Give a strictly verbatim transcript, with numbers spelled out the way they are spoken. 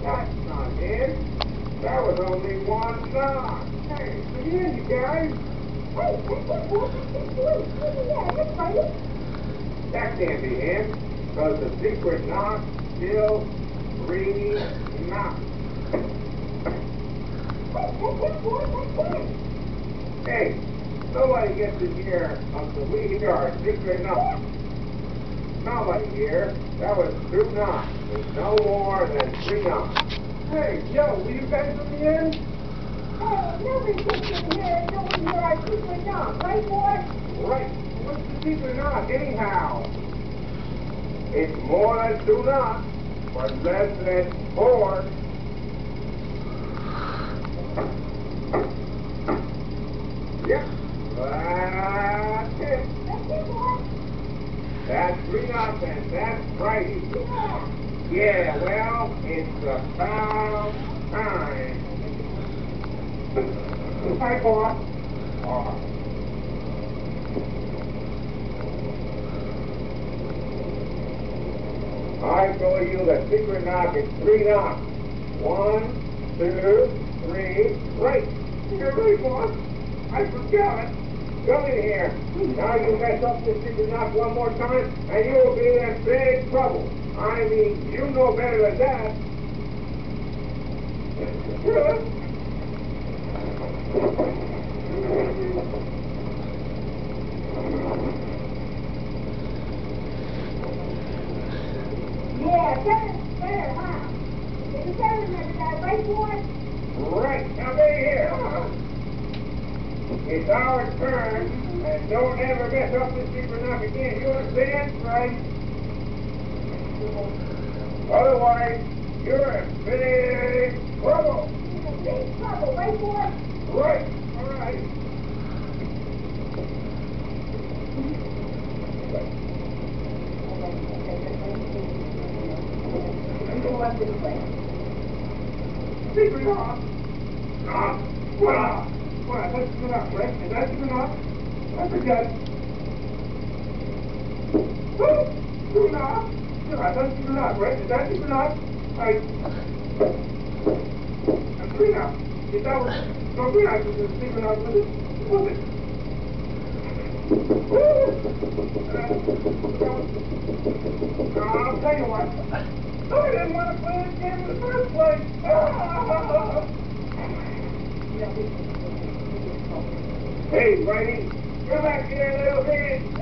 That's not it. That was only one knot. Hey, again, you guys. Hey, that's it, boy. That's it, boy. Yeah, that's right. That can't be him, because the secret knot still three knots. Hey, that's it, boy. That's it. Hey, nobody gets to hear until we hear our secret knot. Nobody here. That was two knots. There's no more than three knots. Hey, Joe, will you guys let me in? Hey, nobody gets in here until we hear our secret knot, right, boy? Right. What's the secret knot, anyhow? It's more than two knots, but less than four. Yep. That's it. That's it, boy. That's three knots, and that's right. Yeah. Yeah, well, it's about time. Hi, boss. Oh. I told you the secret knot is three knots. One, two, three, right. You're right, boss. I forgot it. Come in here. Now you mess up this secret knot one more time, and you will be in big trouble. I mean, you know better than that. Yeah, better, better, huh? It's better than that, right, boy? Right. Now, be here. It's our turn, and don't ever mess up this secret knock again. You understand? Right. Otherwise, you're in big trouble. Big trouble, right, boy? Right. All right. Secret knock. Knock. Knock. What? That's the knock, right? Is that the knock? I forgot. Two knocks. Yeah, that's the knock, right? Is that the knock? Right. And three knocks. Is that what? No, three knocks is the secret knock, was it? Was it? Woo! Uh, I'll tell you what. I didn't want to play this game in the first place. Hey, Brady, come back here, little kid.